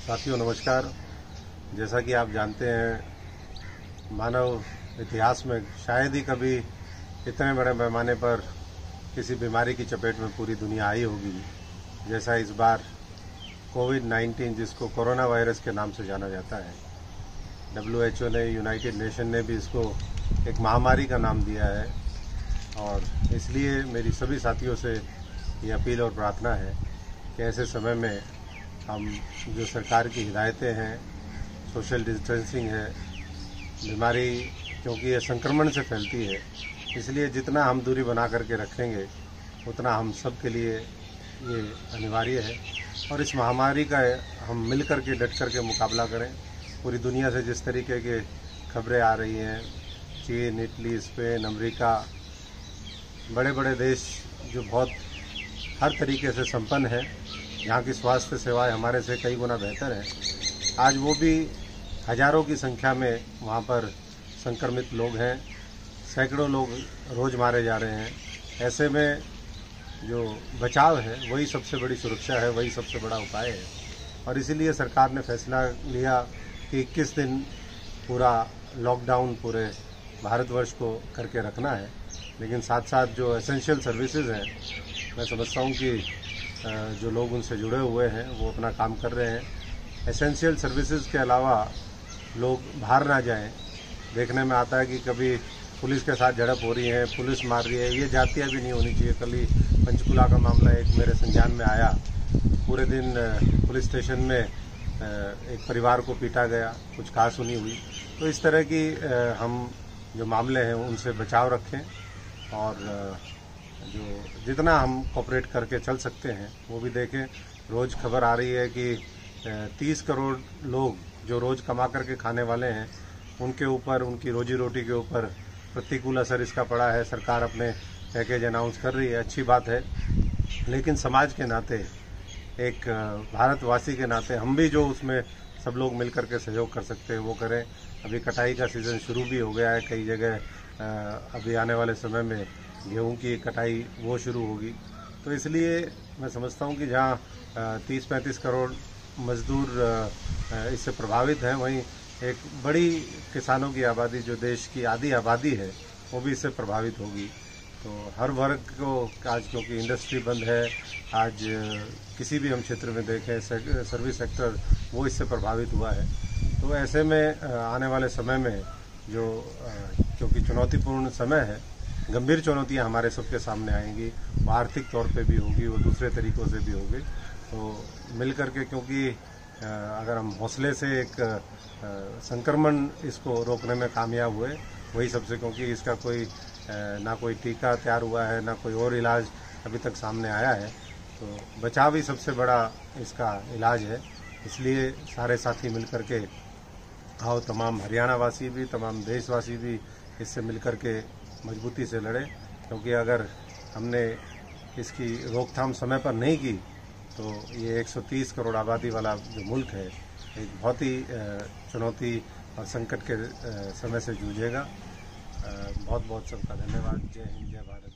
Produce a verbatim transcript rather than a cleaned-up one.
साथियों नमस्कार। जैसा कि आप जानते हैं, मानव इतिहास में शायद ही कभी इतने बड़े पैमाने पर किसी बीमारी की चपेट में पूरी दुनिया आई होगी जैसा इस बार कोविड नाइन्टीन, जिसको कोरोना वायरस के नाम से जाना जाता है। डब्ल्यू एच ओ ने, यूनाइटेड नेशन ने भी इसको एक महामारी का नाम दिया है और इसलिए मेरी सभी साथियों से ये अपील और प्रार्थना है कि ऐसे समय में हम जो सरकार की हिदायतें हैं, सोशल डिस्टेंसिंग है, बीमारी क्योंकि ये संक्रमण से फैलती है, इसलिए जितना हम दूरी बना करके रखेंगे उतना हम सब के लिए ये अनिवार्य है और इस महामारी का हम मिल कर के डट कर के मुकाबला करें। पूरी दुनिया से जिस तरीके के खबरें आ रही हैं, चीन, इटली, स्पेन, अमेरिका, बड़े बड़े देश जो बहुत हर तरीके से संपन्न है, यहाँ की स्वास्थ्य सेवाएं हमारे से कई गुना बेहतर है, आज वो भी हजारों की संख्या में वहाँ पर संक्रमित लोग हैं, सैकड़ों लोग रोज़ मारे जा रहे हैं। ऐसे में जो बचाव है वही सबसे बड़ी सुरक्षा है, वही सबसे बड़ा उपाय है और इसीलिए सरकार ने फैसला लिया कि इक्कीस दिन पूरा लॉकडाउन पूरे भारतवर्ष को करके रखना है। लेकिन साथ साथ जो एसेंशियल सर्विसेज हैं, मैं समझता हूँ कि जो लोग उनसे जुड़े हुए हैं वो अपना काम कर रहे हैं। एसेंशियल सर्विसेज के अलावा लोग बाहर ना जाएं। देखने में आता है कि कभी पुलिस के साथ झड़प हो रही है, पुलिस मार रही है, ये जातियाँ भी नहीं होनी चाहिए। कल ही पंचकुला का मामला एक मेरे संज्ञान में आया, पूरे दिन पुलिस स्टेशन में एक परिवार को पीटा गया, कुछ कहा सुनी हुई। तो इस तरह की हम जो मामले हैं उनसे बचाव रखें और जो जितना हम कोऑपरेट करके चल सकते हैं वो भी देखें। रोज़ खबर आ रही है कि तीस करोड़ लोग जो रोज़ कमा करके खाने वाले हैं, उनके ऊपर, उनकी रोजी रोटी के ऊपर प्रतिकूल असर इसका पड़ा है। सरकार अपने पैकेज अनाउंस कर रही है, अच्छी बात है, लेकिन समाज के नाते, एक भारतवासी के नाते हम भी जो उसमें सब लोग मिल करके सहयोग कर सकते हैं वो करें। अभी कटाई का सीज़न शुरू भी हो गया है कई जगह, अभी आने वाले समय में गेहूं की कटाई वो शुरू होगी। तो इसलिए मैं समझता हूं कि जहां तीस पैंतीस करोड़ मजदूर इससे प्रभावित हैं, वहीं एक बड़ी किसानों की आबादी, जो देश की आधी आबादी है, वो भी इससे प्रभावित होगी। तो हर वर्ग को आज, क्योंकि इंडस्ट्री बंद है, आज किसी भी हम क्षेत्र में देखें, सर्विस सेक्टर वो इससे प्रभावित हुआ है। तो ऐसे में आने वाले समय में जो, क्योंकि चुनौतीपूर्ण समय है, गंभीर चुनौतियां हमारे सबके सामने आएंगी, वो आर्थिक तौर पे भी होगी, वो दूसरे तरीक़ों से भी होगी। तो मिल करके, क्योंकि अगर हम हौसले से एक संक्रमण इसको रोकने में कामयाब हुए, वही सबसे, क्योंकि इसका कोई ना कोई टीका तैयार हुआ है, ना कोई और इलाज अभी तक सामने आया है, तो बचाव ही सबसे बड़ा इसका इलाज है। इसलिए सारे साथी मिल करके आओ, तमाम हरियाणा वासी भी, तमाम देशवासी भी इससे मिल करके मजबूती से लड़े, क्योंकि अगर हमने इसकी रोकथाम समय पर नहीं की तो ये एक सौ तीस करोड़ आबादी वाला जो मुल्क है, एक बहुत ही चुनौती और संकट के समय से जूझेगा। बहुत बहुत सबका धन्यवाद। जय हिंद, जय भारत।